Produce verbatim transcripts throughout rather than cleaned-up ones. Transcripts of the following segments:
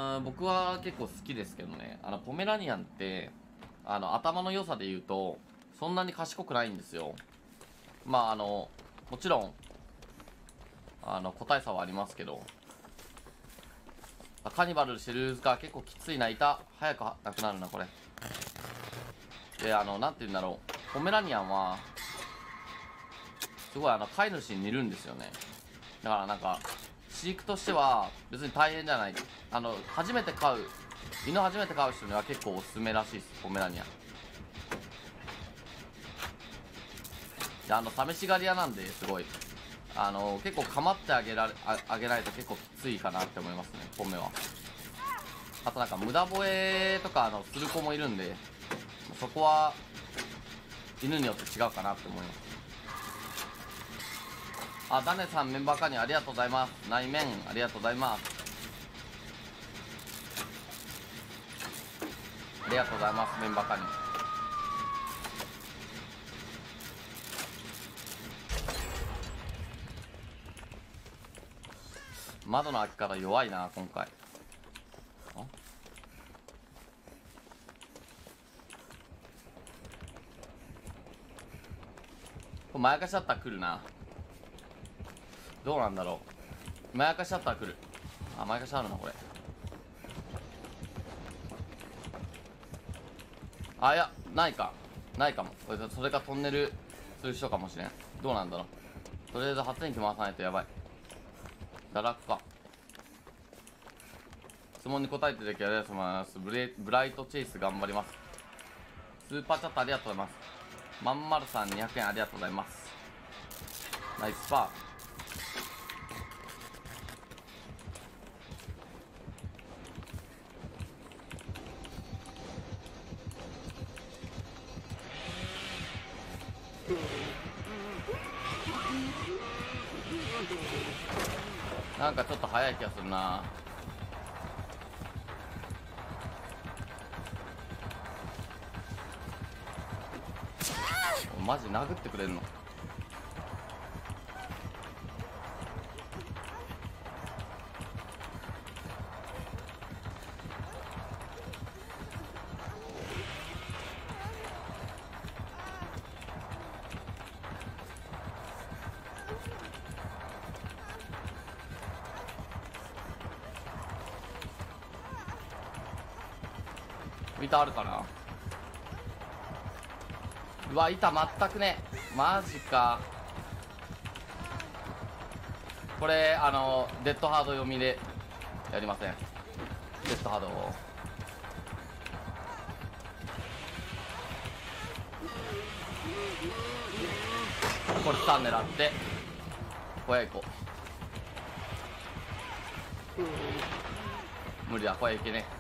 ー僕は結構好きですけどね。あのポメラニアンってあの頭の良さで言うとそんなに賢くないんですよ。まああのもちろんあの個体差はありますけど、カニバルシルーズか結構きついな。いた早くなくなるなこれ。であのなんて言うんだろう、ポメラニアンはすごいあの飼い主に似るんですよね。だからなんか飼育としては別に大変じゃない。あの初めて飼う犬初めて飼う人には結構おすすめらしいです、ポメラニアン。であの試し狩り屋なんですごいあの結構構ってあげられ あ, あげないと結構きついかなって思いますね、ポメは。あとなんか無駄吠えとかあのする子もいるんで、そこは犬によって違うかなって思います。あ、ダネさんメンバー加入ありがとうございます。内面ありがとうございます。ありがとうございます、メンバー加入。窓の開き方弱いな今回。あ、これまやかしだったら来るな。どうなんだろう。まやかしだったら来る。あ、まやかしあるなこれ。あ、いやないかないかもこれ。それかトンネルする人かもしれん。どうなんだろう。とりあえず発電機回さないとやばい。堕落か。質問に答えていただきありがとうございます。ブレブライトチェイス頑張ります。スーパーチャットありがとうございます。まんまるさんにひゃくえんありがとうございます。ナイスパー。なんかちょっと早い気がするな。マジ殴ってくれるの。板あるかな。うわ板全くね。マジか。これあのデッドハード読みでやりません。デッドハードをこれスタン狙って小屋行こう。無理だ、小屋行けね。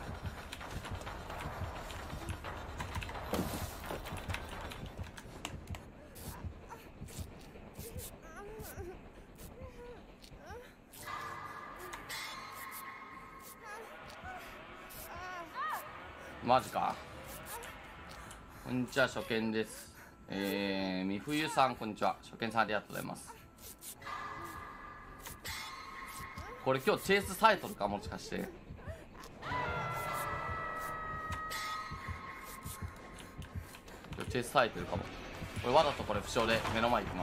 マジか。こんにちは、初見です。えー、みふゆさんこんにちは。初見さんありがとうございます。これ今日チェイスサイトルか、もしかして。今日チェイスサイトルかも。これわざとこれ負傷で目の前行きます。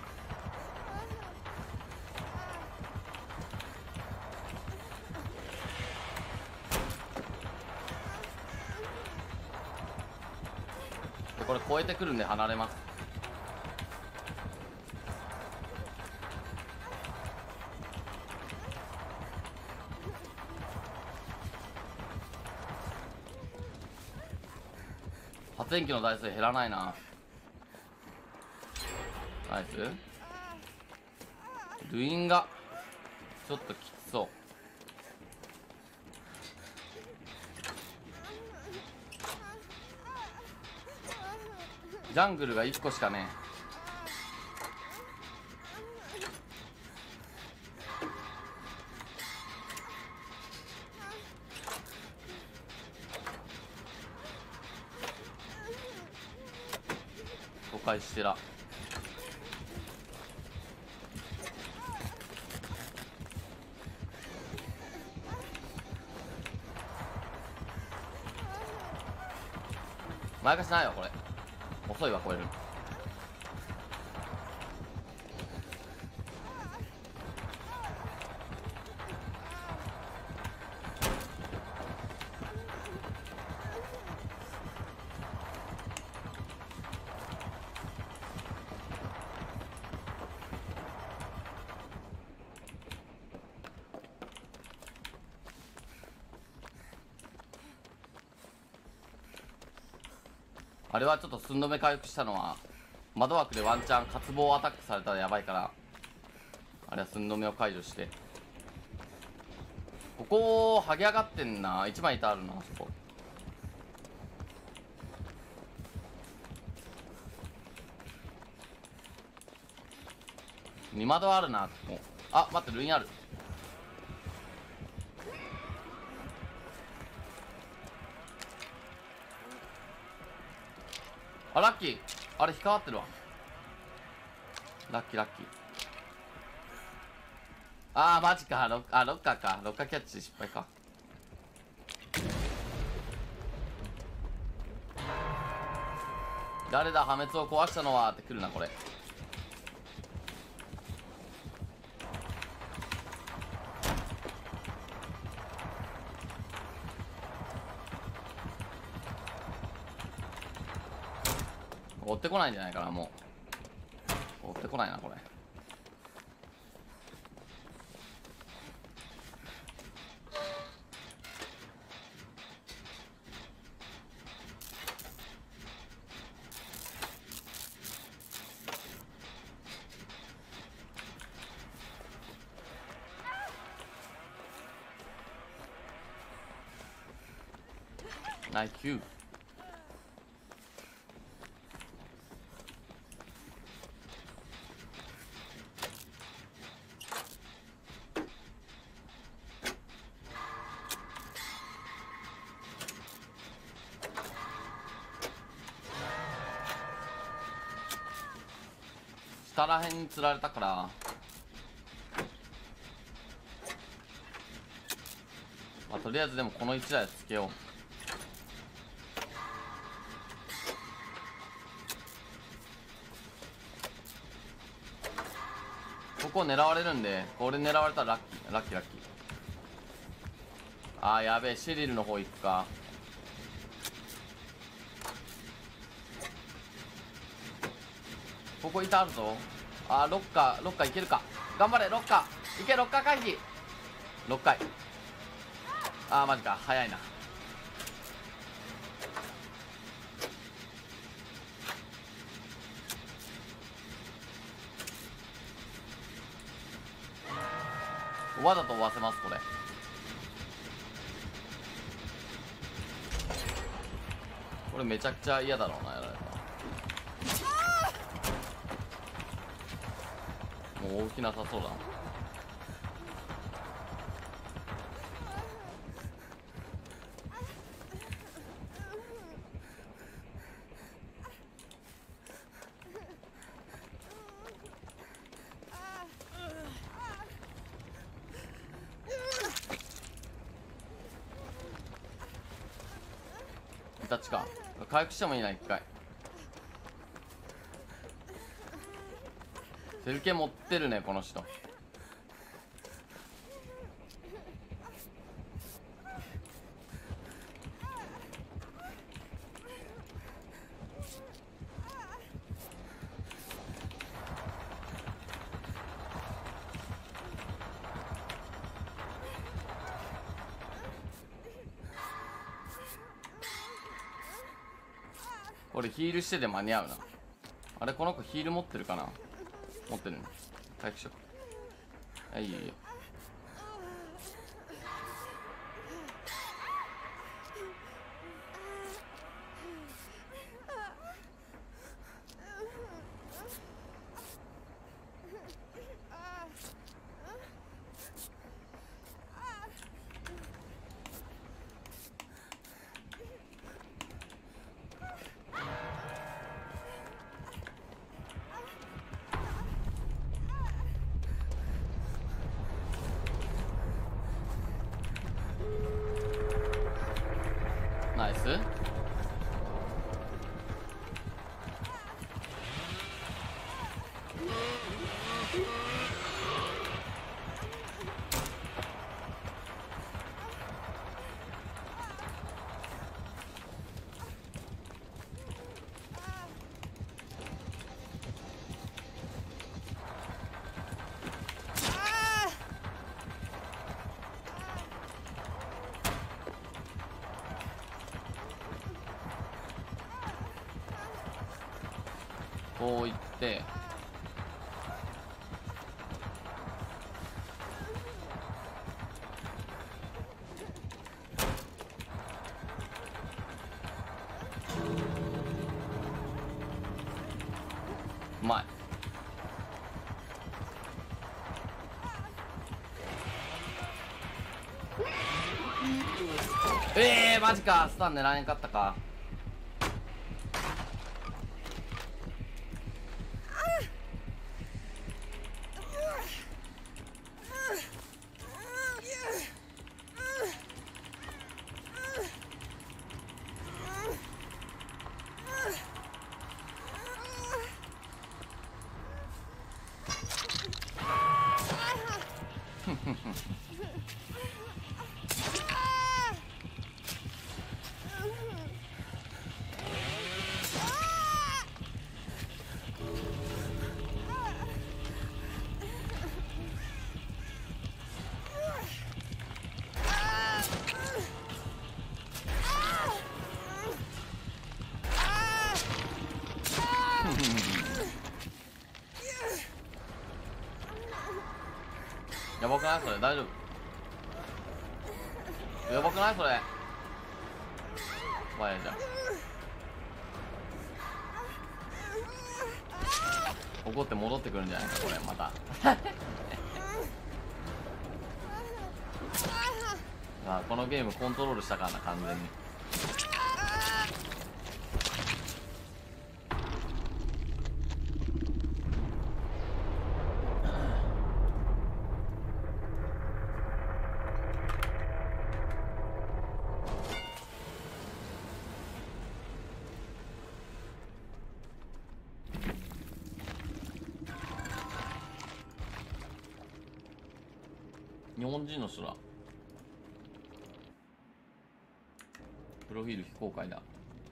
でこれ越えてくるんで離れます。発電機の台数減らないな。ナイス。ルインがちょっときつそう。ジャングルがいっこしかねえ。誤解してら。 前かしないわこれ。遅いわ超える。あれはちょっと寸止め回復したのは窓枠でワンチャン渇望アタックされたらやばいから、あれは寸止めを解除して。ここ剥げ上がってんな。いちまい板あるな。そこに窓あるな。ここあ待って、ルインある。あラッキー。あれ引っかかってるわ。ラッキーラッキー。あーマジか。ロあロッカーか。ロッカーキャッチ失敗か。誰だ破滅を壊したのはってくるなこれ。追ってこないんじゃないかな。もう追ってこないなこれ。ナイスキュー。下らへんに釣られたから、まあ、とりあえずでもこのいちだいつけよう。ここ狙われるんで、これ狙われたらラッキーラッキーラッキー。あーやべえ、シェリルの方行くか。ここ板あるぞ。あーロッカーロッカーいけるか。頑張れロッカーいけ。ロッカー回避。ろっかい。あーマジか早いな。わざと追わせますこれ。これめちゃくちゃ嫌だろうなやられたら。もう大きなさそうだな。イタチか。回復してもいいな一回。セルケ持ってるねこの人。これヒールしてで間に合うな。あれこの子ヒール持ってるかな。持ってるね。回復しよう。はいいいよ。ナイス。 こう行ってうまい。ええー、マジか。スタン狙えんかったか。やばくないそれ。大丈夫。やばくないそれ。まあいいじゃん。怒って戻ってくるんじゃないかこれまた。あ、このゲームコントロールしたからな完全に。日本人の人だ。プロフィール非公開だ。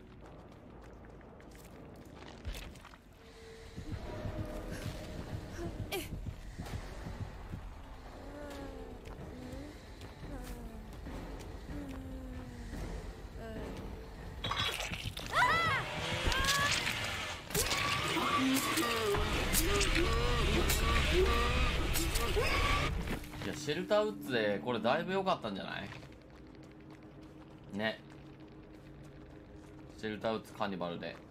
いやシェルターウッズでこれだいぶ良かったんじゃないね。シェルターウッズカーニバルで